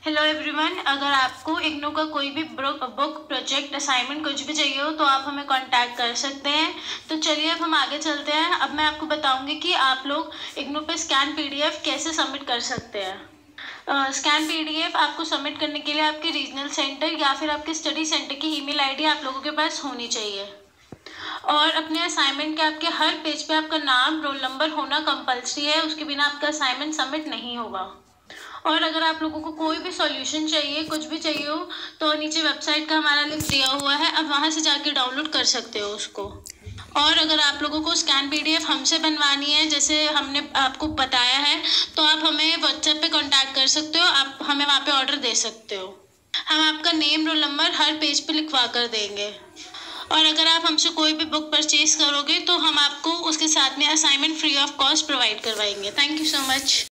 Hello everyone, अगर आपको इग्नू का कोई भी बुक प्रोजेक्ट असाइनमेंट कुछ भी चाहिए हो तो आप हमें कांटेक्ट कर सकते हैं। तो चलिए अब हम आगे चलते हैं। अब मैं आपको बताऊंगी कि आप लोग इग्नू पे स्कैन पीडीएफ कैसे सबमिट कर सकते हैं। स्कैन पीडीएफ आपको सबमिट करने के लिए आपके रीजनल सेंटर या फिर आपके स्टडी सेंटर की ईमेल आईडी आप लोगों के पास होनी चाहिए। और अपने असाइनमेंट के आपके हर पेज पे आपका नाम, रोल नंबर होना कंपलसरी है, उसके बिना आपका असाइनमेंट सबमिट नहीं होगा। और अगर आप लोगों को कोई भी सॉल्यूशन चाहिए, कुछ भी चाहिए हो, तो नीचे वेबसाइट का हमारा लिंक दिया हुआ है, आप वहाँ से जाके डाउनलोड कर सकते हो उसको। और अगर आप लोगों को स्कैन पीडीएफ हमसे बनवानी है, जैसे हमने आपको बताया है, तो आप हमें व्हाट्सएप पे कांटेक्ट कर सकते हो, आप हमें वहाँ पे ऑर्डर दे सकते हो। हम आपका नेम, रोल नंबर हर पेज पे लिखवा कर देंगे। और अगर आप हमसे कोई भी बुक परचेज करोगे तो हम आपको उसके साथ में assignment free of cost provide करवाएंगे। Thank you so much.